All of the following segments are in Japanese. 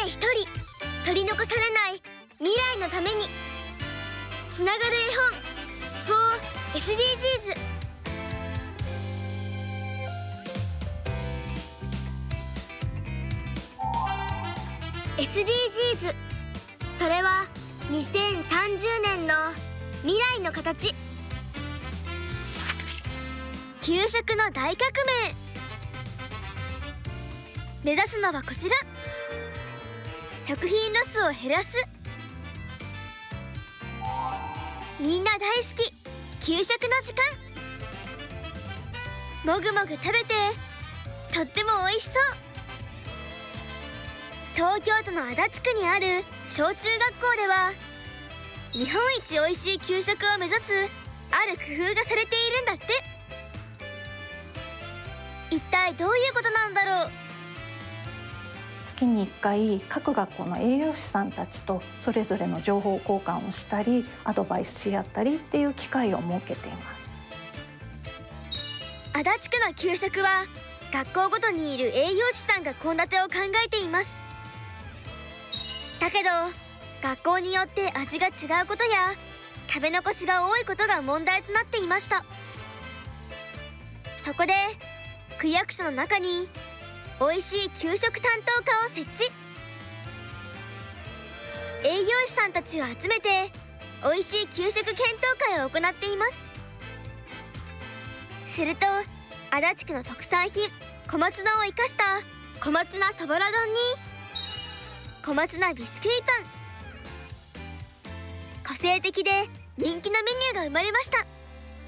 一人取り残されない未来のためにつながる絵本 for SDGs。 SDGs、 それは2030年の未来の形。給食の大革命。目指すのはこちら。食品ロスを減らす。みんな大好き給食の時間。もぐもぐ食べてとっても美味しそう。東京都の足立区にある小中学校では日本一美味しい給食を目指すある工夫がされているんだって。一体どういうことなんだろう。 月に1回各学校の栄養士さんたちとそれぞれの情報交換をしたりアドバイスし合ったりっていう機会を設けています。 足立区の給食は学校ごとにいる栄養士さんが献立を考えています。だけど学校によって味が違うことや食べ残しが多いことが問題となっていました。そこで区役所の中に美味しい給食担当課を設置。栄養士さんたちを集めて美味しい給食検討会を行っています。すると足立区の特産品小松菜を生かした小松菜そぼろ丼に小松菜ビスキュイパン、個性的で人気のメニューが生まれました。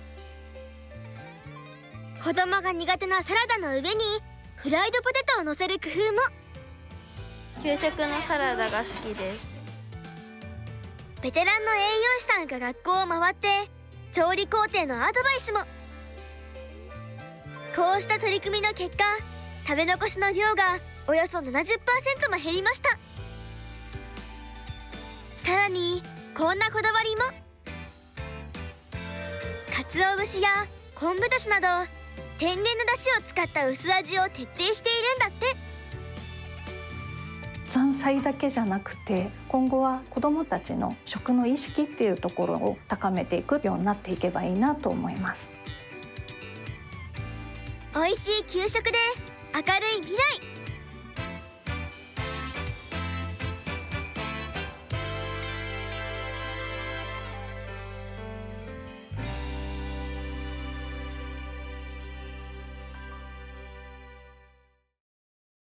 子供が苦手なサラダの上にフライドポテトを乗せる工夫も。 給食のサラダが好きです。 ベテランの栄養士さんが学校を回って調理工程のアドバイスも。こうした取り組みの結果、食べ残しの量がおよそ 70% も減りました。さらにこんなこだわりも。鰹節や昆布だしなど天然のだしを使った薄味を徹底しているんだって。 残菜だけじゃなくて今後は子どもたちの食の意識っていうところを高めていくようになっていけばいいなと思います。 美味しい給食で明るい未来。